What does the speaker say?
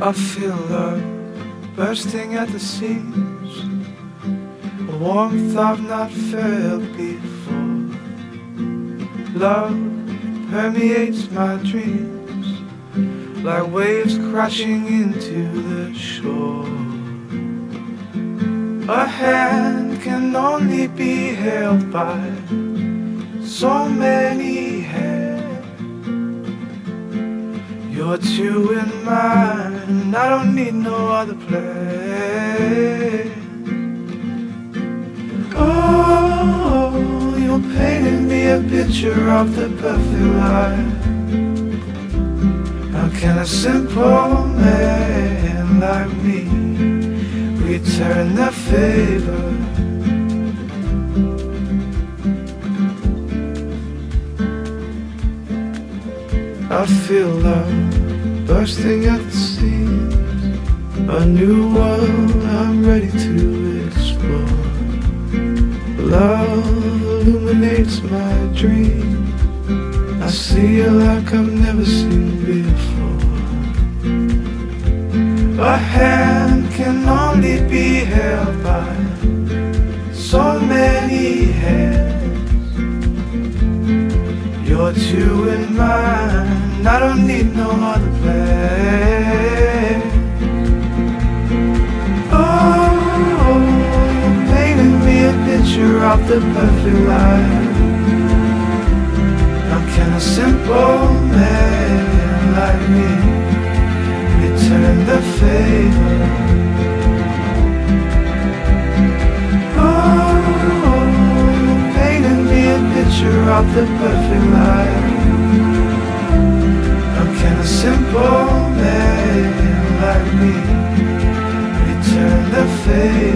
I feel love bursting at the seams, a warmth I've not felt before. Love permeates my dreams like waves crashing into the shore. A hand can only be held by so many hands. You're two in mine, and I don't need no other plan. Oh, you're painting me a picture of the perfect life. How can a simple man like me return the favor? I feel love bursting at the seams, a new world I'm ready to explore. Love illuminates my dreams, I see you like I've never seen before. A hand can only be held by so many hands. You're two in mine, I don't need no other plan. Oh, you're painting me a picture of the perfect life. How can a simple man like me return the favor? Oh, you're painting me a picture of the perfect life. How can a simple man like me return the favor?